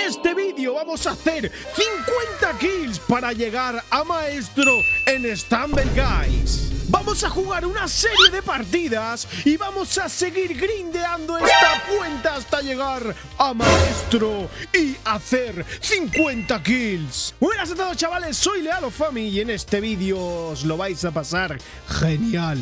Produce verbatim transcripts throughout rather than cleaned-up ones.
este vídeo vamos a hacer cincuenta kills para llegar a maestro en Stumble Guys. Vamos a jugar una serie de partidas y vamos a seguir grindeando esta cuenta hasta llegar a maestro y hacer cincuenta kills. Buenas a todos, chavales, soy Lealofami y en este vídeo os lo vais a pasar genial.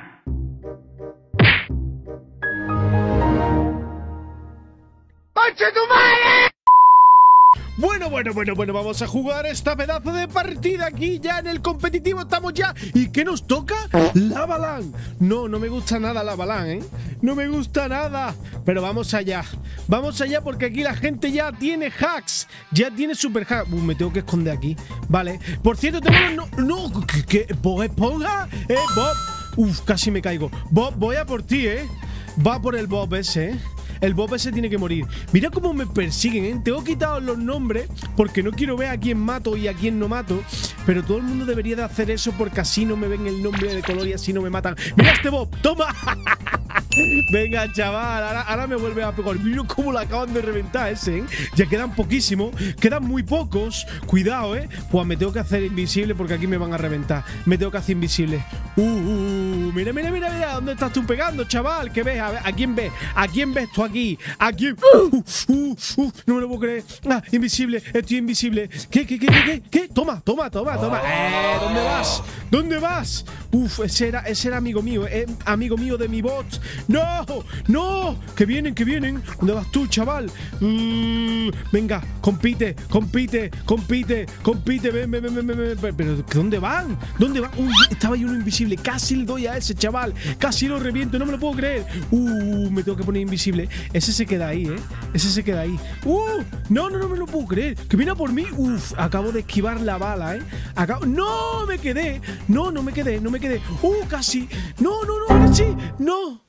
¡Conche tu madre! Bueno, bueno, bueno, bueno, vamos a jugar esta pedazo de partida aquí ya en el competitivo, estamos ya. ¿Y qué nos toca? Lava Land. No, no me gusta nada Lava Land, ¿eh? No me gusta nada. Pero vamos allá. Vamos allá porque aquí la gente ya tiene hacks. Ya tiene super hacks. Uh, me tengo que esconder aquí. Vale. Por cierto, tengo... No, no, ¿qué? qué? ¿Bob Esponja? Eh, Bob. Uf, casi me caigo. Bob, voy a por ti, ¿eh? Va por el Bob ese, ¿eh? El Bob ese tiene que morir. Mira cómo me persiguen, ¿eh? Tengo quitado los nombres porque no quiero ver a quién mato y a quién no mato. Pero todo el mundo debería de hacer eso porque así no me ven el nombre de color y así no me matan. ¡Mira este Bob! ¡Toma! Venga, chaval, ahora, ahora me vuelve a pegar. Mira cómo la acaban de reventar ese, ¿eh? Ya quedan poquísimos, quedan muy pocos. Cuidado, ¿eh? Pues me tengo que hacer invisible porque aquí me van a reventar. Me tengo que hacer invisible. Uh, uh, uh, mira, mira, mira, mira. ¿Dónde estás tú pegando, chaval? ¿Qué ves? A ver, ¿a quién ves? ¿A quién ves tú aquí? ¿A quién? Uh, uh, uh, no me lo puedo creer. Ah, invisible, estoy invisible. ¿Qué, qué, qué, qué, qué? ¿Qué? Toma, toma, toma, toma. Eh, ¿dónde vas? ¿Dónde vas? Uf, ese era, ese era amigo mío, eh, amigo mío de mi bot. ¡No! ¡No! ¡Que vienen, que vienen! ¿Dónde vas tú, chaval? Mm, venga, compite, compite, compite, compite. Ven, ven, ven, ven, ven, ven. ¿Pero dónde van? ¿Dónde van? Uy, estaba ahí uno invisible. Casi le doy a ese, chaval. Casi lo reviento, no me lo puedo creer. Uh, me tengo que poner invisible. Ese se queda ahí, ¿eh? Ese se queda ahí. ¡Uh! No, no, no me lo puedo creer. Que viene a por mí. Uf, acabo de esquivar la bala, ¿eh? Acabo... ¡No! Me quedé. No, no me quedé, no me quedé. ¡Uh! Casi. No, no, no, ahora sí. No.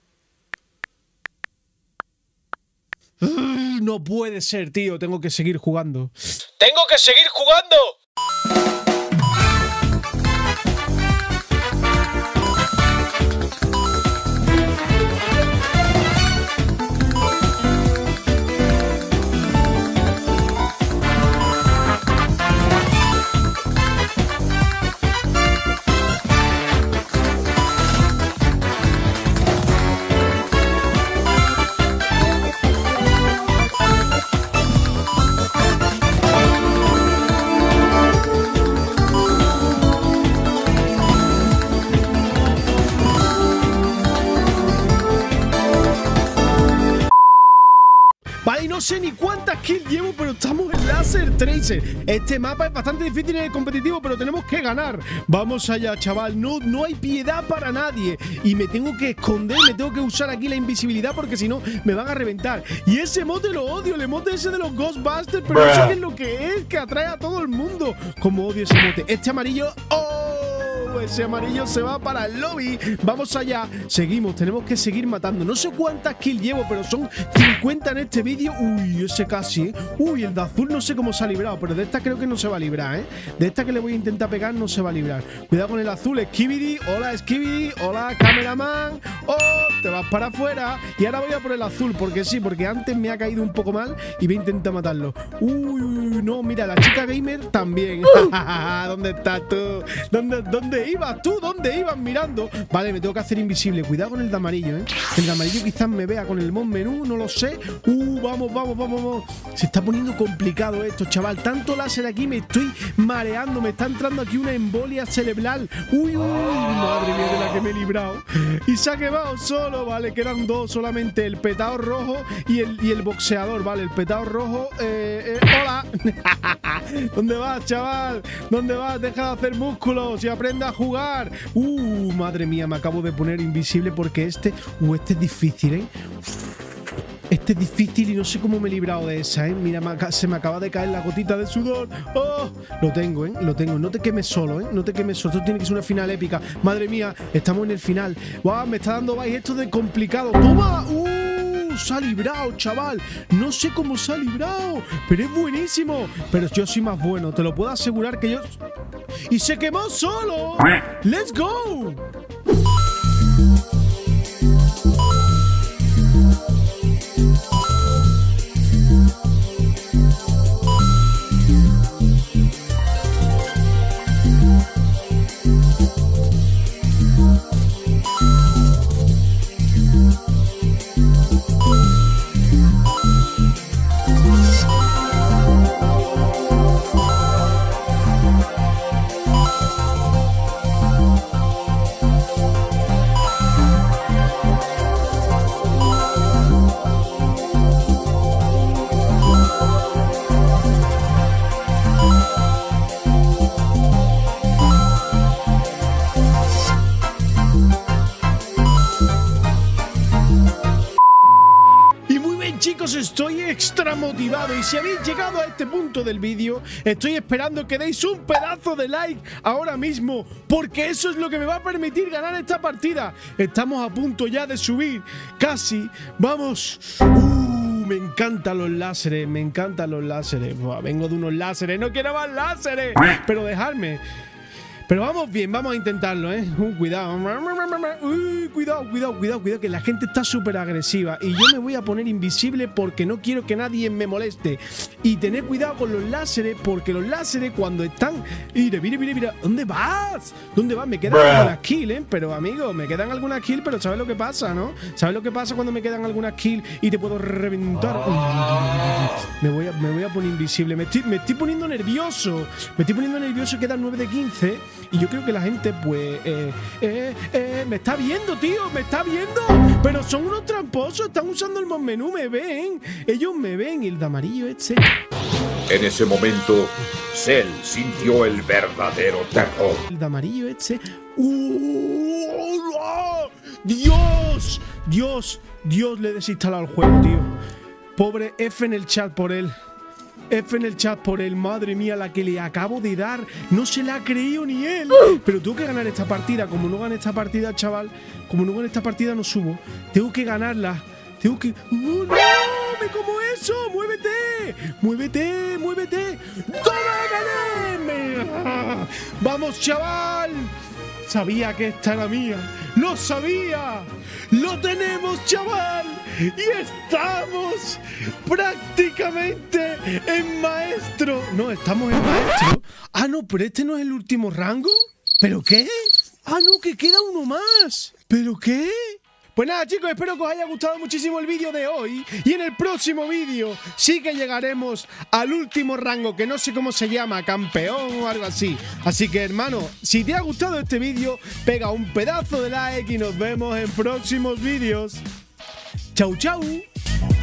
Uh, no puede ser, tío. Tengo que seguir jugando. ¡Tengo que seguir jugando! Vale, no sé ni cuántas kills llevo, pero estamos en Laser Tracer. Este mapa es bastante difícil en el competitivo, pero tenemos que ganar. Vamos allá, chaval. No, no hay piedad para nadie. Y me tengo que esconder, me tengo que usar aquí la invisibilidad porque si no me van a reventar. Y ese mote lo odio, el emote ese de los Ghostbusters, pero no sé qué es lo que es, que atrae a todo el mundo. Como odio ese mote. Este amarillo... ¡Oh! Ese amarillo se va para el lobby. Vamos allá. Seguimos, tenemos que seguir matando. No sé cuántas kills llevo, pero son cincuenta en este vídeo. Uy, ese casi, ¿eh? Uy, el de azul no sé cómo se ha librado, pero de esta creo que no se va a librar, ¿eh? De esta que le voy a intentar pegar no se va a librar. Cuidado con el azul. Skibidi, hola Skibidi, hola cameraman. Oh, te vas para afuera. Y ahora voy a por el azul, porque sí, porque antes me ha caído un poco mal y voy a intentar matarlo. Uy, no, mira, la chica gamer también. ¿Dónde estás tú? ¿Dónde, dónde ibas tú? ¿Dónde ibas mirando? Vale, me tengo que hacer invisible. Cuidado con el de amarillo, ¿eh? El de amarillo quizás me vea con el mod menú, no lo sé. Uh, vamos, vamos, vamos, vamos. Se está poniendo complicado esto, chaval. Tanto láser aquí, me estoy mareando. Me está entrando aquí una embolia cerebral. Uy, uy, madre mía de la que me he librado. Y se ha quedado solo, vale. Quedan dos solamente. El petado rojo y el, y el boxeador, vale. El petado rojo, eh, eh, hola. ¿Dónde vas, chaval? ¿Dónde vas? Deja de hacer músculos y aprende a jugar. Uh, madre mía, me acabo de poner invisible porque este, uh, este es difícil, ¿eh? Este es difícil y no sé cómo me he librado de esa, ¿eh? Mira, se me acaba de caer la gotita de sudor. ¡Oh! Lo tengo, ¿eh? Lo tengo. No te quemes solo, ¿eh? No te quemes solo. Esto tiene que ser una final épica. Madre mía, estamos en el final. ¡Wow! Me está dando vais esto de complicado. ¡Toma! ¡Uh! Se ha librado, chaval. No sé cómo se ha librado, pero es buenísimo. Pero yo soy más bueno, te lo puedo asegurar que yo... ¡Y se quemó solo! ¡Let's go! motivado. Y si habéis llegado a este punto del vídeo, estoy esperando que deis un pedazo de like ahora mismo, porque eso es lo que me va a permitir ganar esta partida. Estamos a punto ya de subir, casi. Vamos. Uh, me encantan los láseres, me encantan los láseres. Buah, vengo de unos láseres, no quiero más láseres. Pero dejadme. Pero vamos bien, vamos a intentarlo, ¿eh? Uh, cuidado. Uy, cuidado, cuidado, cuidado, cuidado, que la gente está súper agresiva. Y yo me voy a poner invisible porque no quiero que nadie me moleste. Y tened cuidado con los láseres, porque los láseres cuando están... Mira, mira, mira, mira. ¿Dónde vas? ¿Dónde vas? Me quedan algunas kills, ¿eh? Pero, amigo, me quedan algunas kills, pero ¿sabes lo que pasa, no? ¿Sabes lo que pasa cuando me quedan algunas kills y te puedo reventar? Me voy a, me voy a poner invisible. Me estoy, me estoy poniendo nervioso. Me estoy poniendo nervioso. Quedan nueve de quince. Y yo creo que la gente, pues, eh, eh, eh, me está viendo, tío, me está viendo. Pero son unos tramposos, están usando el menú, me ven. Ellos me ven, y el de amarillo este. En ese momento, Cell sintió el verdadero terror. El de amarillo este. ¡Uh! ¡Oh! ¡Dios! Dios, Dios le he desinstalado el juego, tío. Pobre F en el chat por él. F en el chat por él, madre mía, la que le acabo de dar. No se la ha creído ni él. Pero tengo que ganar esta partida. Como no gane esta partida, chaval, como no gane esta partida, no subo. Tengo que ganarla. Tengo que... ¡Oh, no! ¡Me como eso! ¡Muévete! ¡Muévete! ¡Muévete! ¡Toma, gané! ¡Vamos, chaval! Sabía que esta era mía. ¡Lo sabía! ¡Lo tenemos, chaval! ¡Y estamos prácticamente en maestro! No, estamos en maestro. Ah, no, pero este no es el último rango. ¿Pero qué? Ah, no, que queda uno más. ¿Pero qué? Pues nada, chicos, espero que os haya gustado muchísimo el vídeo de hoy. Y en el próximo vídeo sí que llegaremos al último rango, que no sé cómo se llama, campeón o algo así. Así que, hermano, si te ha gustado este vídeo, pega un pedazo de like y nos vemos en próximos vídeos. Chau, chau.